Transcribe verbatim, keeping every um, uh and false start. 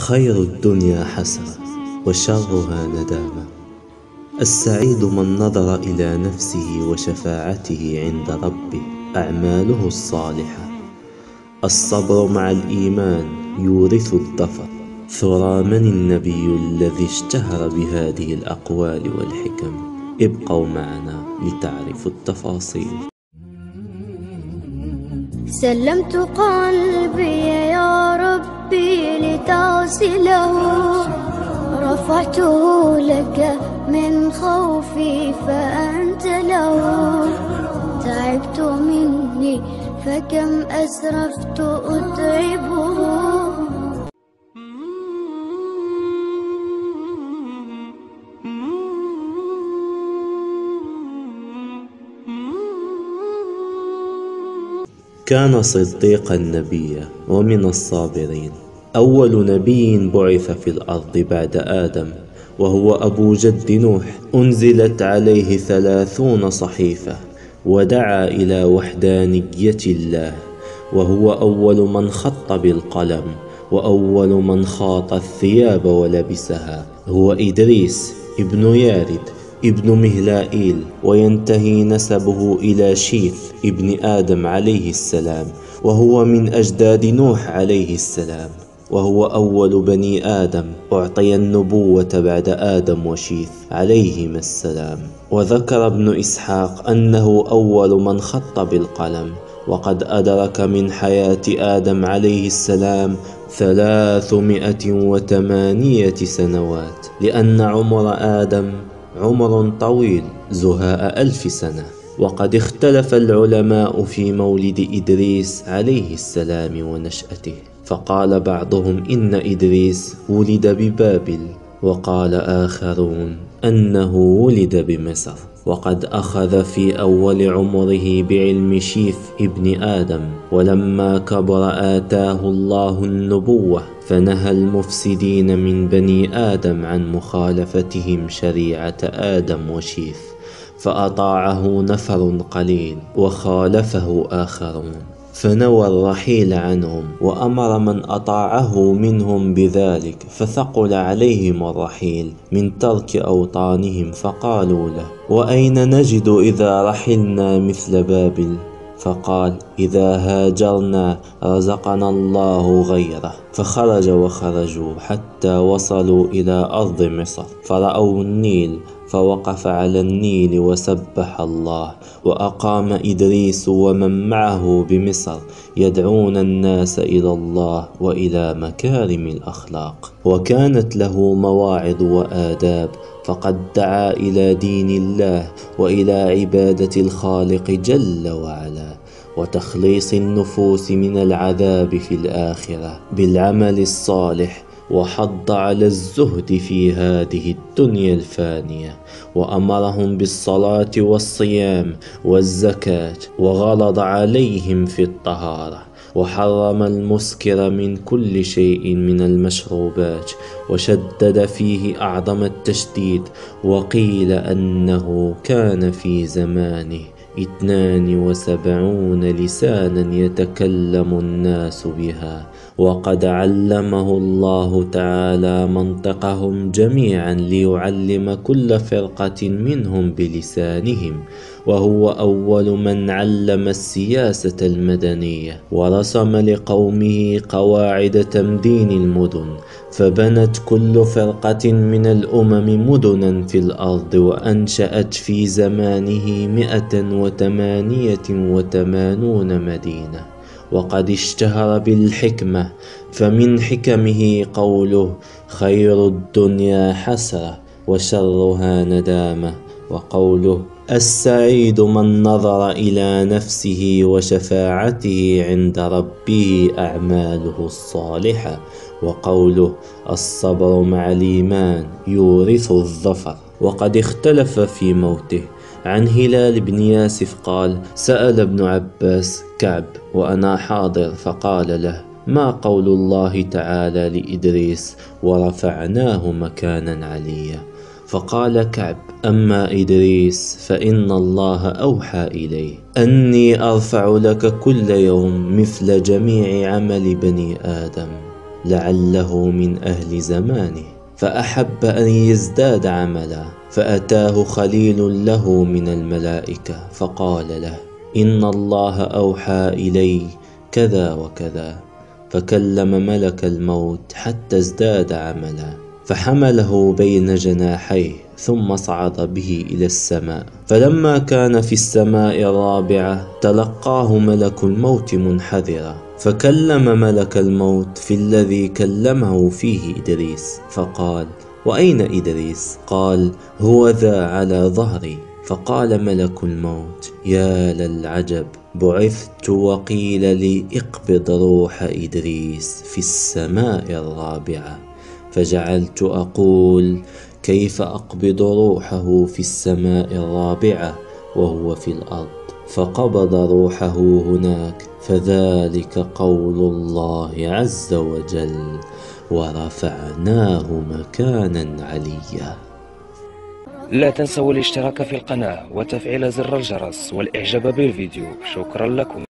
خير الدنيا حسرة وشرها ندامة. السعيد من نظر إلى نفسه وشفاعته عند ربه أعماله الصالحة. الصبر مع الإيمان يورث الظفر. ثرى من النبي الذي اشتهر بهذه الأقوال والحكم؟ ابقوا معنا لتعرفوا التفاصيل. سلمت قلبي يا ربي لتغسله، رفعته لك من خوفي فأنت له. تعبت مني فكم أسرفت أتعبه. كان صديقا نبيا ومن الصابرين، أول نبي بعث في الأرض بعد آدم، وهو أبو جد نوح. أنزلت عليه ثلاثون صحيفة، ودعا إلى وحدانية الله، وهو أول من خط بالقلم، وأول من خاط الثياب ولبسها. هو إدريس ابن يارد ابن مهلائيل، وينتهي نسبه إلى شيث ابن آدم عليه السلام، وهو من أجداد نوح عليه السلام، وهو أول بني آدم أعطي النبوة بعد آدم وشيث عليهما السلام. وذكر ابن إسحاق أنه أول من خط بالقلم، وقد أدرك من حياة آدم عليه السلام ثلاثمائة وثمانية سنوات، لأن عمر آدم عمر طويل زهاء ألف سنة. وقد اختلف العلماء في مولد إدريس عليه السلام ونشأته، فقال بعضهم إن إدريس ولد ببابل، وقال آخرون أنه ولد بمصر. وقد أخذ في أول عمره بعلم شيث ابن آدم، ولما كبر آتاه الله النبوة، فنهى المفسدين من بني آدم عن مخالفتهم شريعة آدم وشيث، فأطاعه نفر قليل وخالفه آخرون، فنوى الرحيل عنهم، وأمر من أطاعه منهم بذلك، فثقل عليهم الرحيل من ترك أوطانهم، فقالوا له: وأين نجد إذا رحلنا مثل بابل؟ فقال: إذا هاجرنا رزقنا الله غيره. فخرج وخرجوا حتى وصلوا إلى أرض مصر، فرأوا النيل، فوقف على النيل وسبح الله. وأقام إدريس ومن معه بمصر يدعون الناس إلى الله وإلى مكارم الأخلاق، وكانت له مواعظ وآداب، فقد دعا إلى دين الله وإلى عبادة الخالق جل وعلا، وتخليص النفوس من العذاب في الآخرة بالعمل الصالح، وحض على الزهد في هذه الدنيا الفانية، وأمرهم بالصلاة والصيام والزكاة، وغلظ عليهم في الطهارة، وحرم المسكر من كل شيء من المشروبات، وشدد فيه أعظم التشديد. وقيل أنه كان في زمانه اثنان وسبعون لسانا يتكلم الناس بها، وقد علمه الله تعالى منطقهم جميعا ليعلم كل فرقة منهم بلسانهم، وهو أول من علم السياسة المدنية، ورسم لقومه قواعد تمدين المدن، فبنت كل فرقة من الأمم مدنا في الأرض، وأنشأت في زمانه مئة وثمانية وثمانون مدينة. وقد اشتهر بالحكمة، فمن حكمه قوله: خير الدنيا حسرة وشرها ندامة، وقوله: السعيد من نظر إلى نفسه وشفاعته عند ربه أعماله الصالحة، وقوله: الصبر مع الإيمان يورث الظفر. وقد اختلف في موته. عن هلال بن ياسف قال: سأل ابن عباس كعب وأنا حاضر، فقال له: ما قول الله تعالى لإدريس: ورفعناه مكانا عليا؟ فقال كعب: أما إدريس فإن الله أوحى إليه أني أرفع لك كل يوم مثل جميع عمل بني آدم. لعله من أهل زمانه، فأحب أن يزداد عملا، فأتاه خليل له من الملائكة فقال له: إن الله أوحى إلي كذا وكذا، فكلم ملك الموت حتى ازداد عملا، فحمله بين جناحيه ثم صعد به إلى السماء. فلما كان في السماء الرابعة تلقاه ملك الموت منحدرا، فكلم ملك الموت في الذي كلمه فيه إدريس، فقال: وأين إدريس؟ قال: هو ذا على ظهري. فقال ملك الموت: يا للعجب، بعثت وقيل لي اقبض روح إدريس في السماء الرابعة، فجعلت أقول: كيف أقبض روحه في السماء الرابعة وهو في الأرض؟ فقبض روحه هناك، فذلك قول الله عز وجل: ورفعناه مكانا عليا. لا تنسوا الاشتراك في القناة وتفعيل زر الجرس والإعجاب بالفيديو. شكرا لكم.